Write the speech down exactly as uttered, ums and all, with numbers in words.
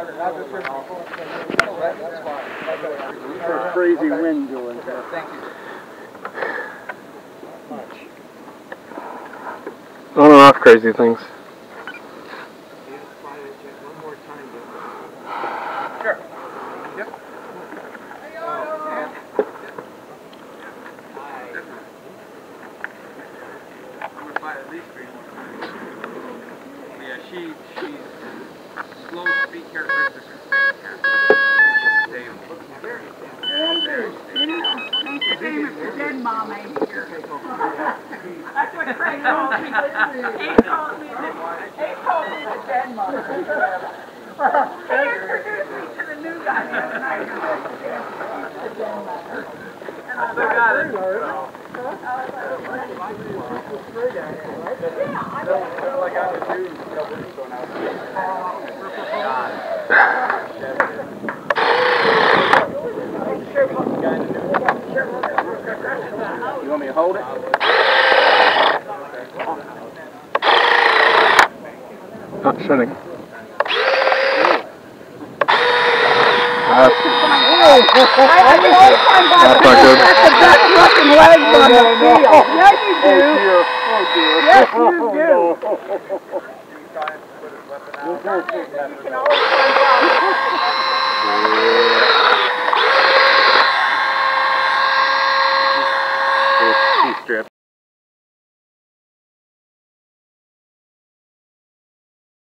There's crazy wind going there. Thank you. On and off crazy things. Sure. Yep. Yeah, she she's slow speed characteristics are fantastic. Very It's a shame if the dead mom ain't here. That's what Craig calls me. He calls me the, he calls me the dead mom. He introduced me to the new guy the other night. The dead mother. And I got it. Yeah, I don't know. Like I would do double going out. You want me to hold it? Not shutting. That's, that's not good. That's the best looking legs on the field. Yeah, you do. Oh dear. Yes, you do. He's trying to put his weapon out. You can always find out.